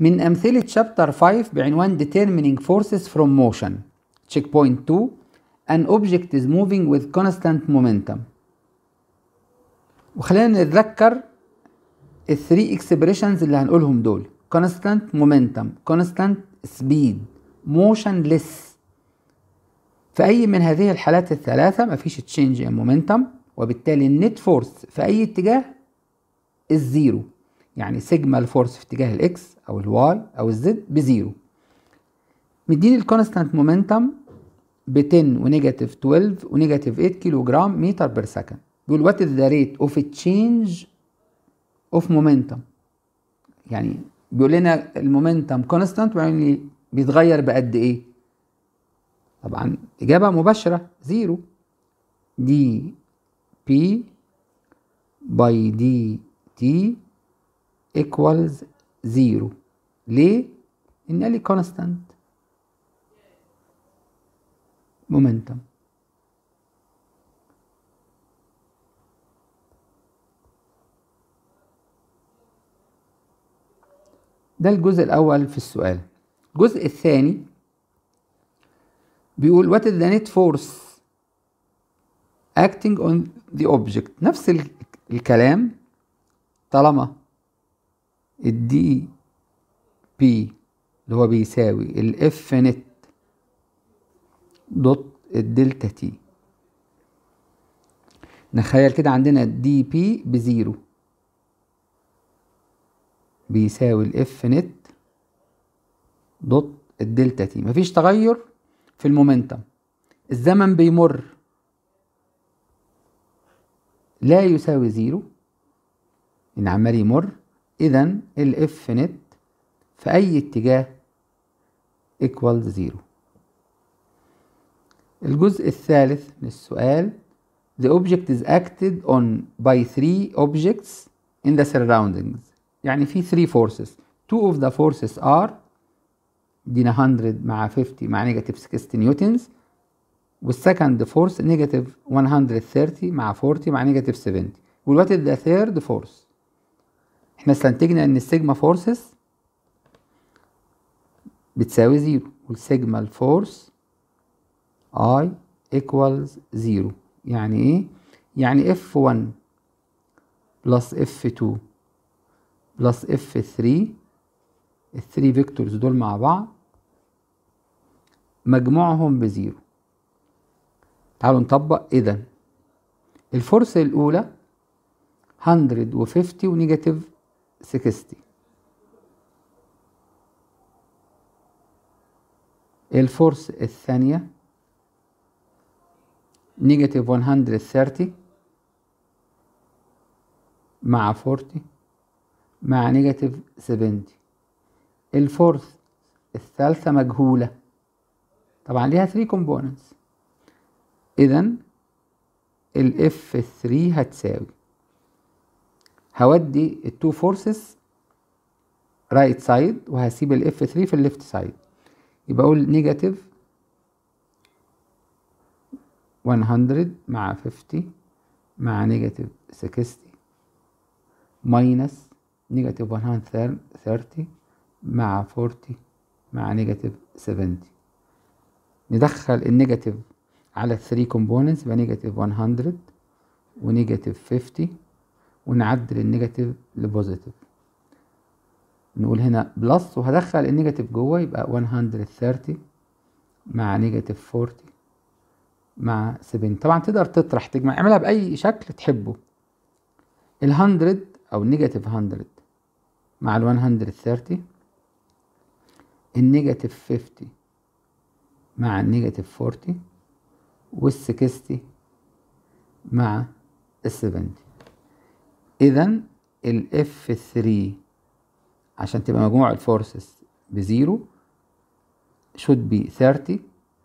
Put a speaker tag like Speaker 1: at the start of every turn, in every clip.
Speaker 1: من أمثلة شابتر 5 بعنوان Determining Forces from Motion. Checkpoint 2. An object is moving with constant momentum. وخلينا نتذكر الثري اكسبريشنز اللي هنقولهم دول: constant momentum، constant speed، motionless. في أي من هذه الحالات الثلاثة مفيش change in momentum، وبالتالي النت فورس في أي اتجاه الزيرو، يعني سيجما الفورس في اتجاه الاكس او الواي او الزد بزيرو. مديني الكونستانت مومنتم ب 10 ونيجاتيف 12 ونيجاتيف 8 كيلو جرام متر بير سكند. بيقول وات از ذا ريت اوف تشينج اوف مومنتم، يعني بيقول لنا المومنتم كونستانت يعني بيتغير بقد ايه؟ طبعا اجابه مباشره زيرو. دي بي باي دي تي equals 0. ليه؟ إن قال لي constant momentum. ده الجزء الأول في السؤال. الجزء الثاني بيقول what is the net force acting on the object. نفس الكلام، طالما الدي بي اللي هو بيساوي الاف نت دوت الدلتا تي. نخيل كده عندنا الدي بي بزيرو بيساوي الاف نت دوت الدلتا تي. مفيش تغير في المومنتم، الزمن بيمر لا يساوي زيرو، ان عمال يمر. اذا الاف نت في اي اتجاه equals زيرو. الجزء الثالث من السؤال the object is acted on by three objects in the surroundings. يعني في three forces. two of the forces are دينا 100 مع 50 مع نيجاتيف 60 نيوتنز، والسكند فورس نيجاتيف 130 مع 40 مع نيجاتيف 70. والوات is the third force. احنا استنتجنا ان السيجما فورسز بتساوي زيرو، والسيجما الفورس I equals زيرو. يعني ايه؟ يعني F1 plus F2 plus F3، الثري فيكتورز دول مع بعض مجموعهم بزيرو. تعالوا نطبق. اذا الفورس الاولى 150 ونيجاتيف 60، الفورس الثانية نيجاتيف 130 مع 40 مع نيجاتيف 70. الفورس الثالثة مجهولة، طبعا ليها 3 components. إذا ال F3 هتساوي، هودي ال 2 forces right side وهسيب ال F3 في ال left side. يبقى أقول نيجاتيف 100 مع 50 مع نيجاتيف 60 ماينس نيجاتيف 130 مع 40 مع نيجاتيف 70. ندخل النيجاتيف على 3 components يبقى نيجاتيف 100 ونيجاتيف 50، ونعدل النيجاتيف لبوزيتيف. نقول هنا بلس وهدخل النيجاتيف جوه يبقى 130 مع نيجاتيف 40 مع 70. طبعا تقدر تطرح تجمع، اعملها بأي شكل تحبه. ال 100 أو النيجاتيف 100 مع ال 130، النيجاتيف 50 مع النيجاتيف 40 وال 60 مع ال 70. إذا ال F3 عشان تبقى مجموع الفورسز بزيرو should be 30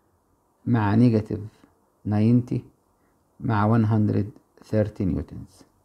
Speaker 1: مع نيجاتيف 90 مع 130 نيوتنز.